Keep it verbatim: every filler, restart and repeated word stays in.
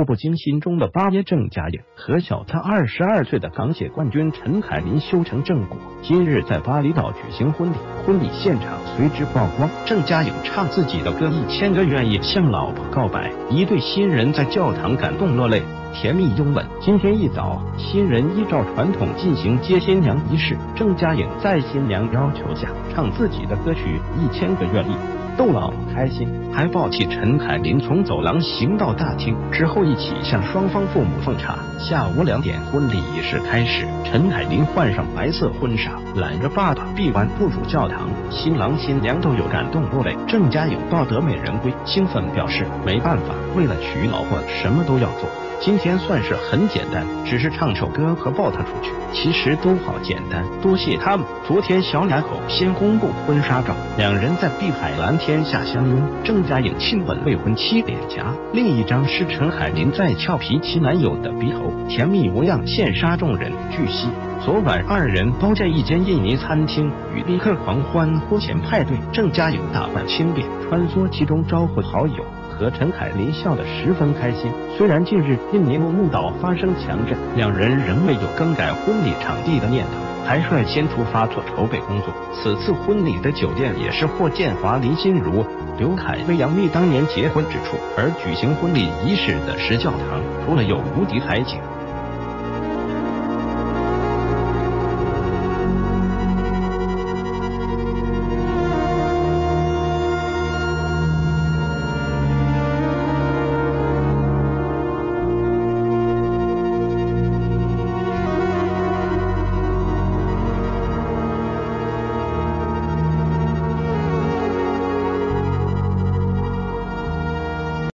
步步惊心中的八爷郑嘉颖和小他二十二岁的港姐冠军陈凯琳修成正果。今日在巴厘岛举行婚礼，婚礼现场随之曝光郑嘉颖唱自己的歌《一千个愿意》向老婆告白，一对新人在教堂感动落泪，甜蜜拥吻。今天一早，新人依照传统进行接新娘仪式，郑嘉颖在新娘要求下唱自己的歌曲《一千个愿意》，逗老婆开心，还抱起陈凯琳从走廊行到大厅，之后一起向双方父母奉茶。下午两点，婚礼仪式开始，陈凯琳换上白色婚纱，揽着爸爸臂弯步入教堂，新郎新娘都有感动落泪。郑嘉颖抱得美人归，兴奋表示没办法，为了娶老婆什么都要做。今天算是很简单，只是唱首歌和抱她出去，其实都好简单，多谢他们。昨天小两口先公布婚纱照，两人在碧海蓝天下相拥，郑嘉颖亲吻未婚妻脸颊，另一张是陈凯琳在俏皮其男友的鼻头，甜蜜模样羡煞众人。据悉，昨晚二人包在一间印尼餐厅与宾客狂欢婚前派对，郑嘉颖打扮轻便，穿梭其中招呼好友。和陈凯琳笑得十分开心。虽然近日印尼木木岛发生强震，两人仍未有更改婚礼场地的念头，还率先出发做筹备工作。此次婚礼的酒店也是霍建华、林心如、刘恺威、杨幂当年结婚之处，而举行婚礼仪式的是教堂，除了有无敌海景。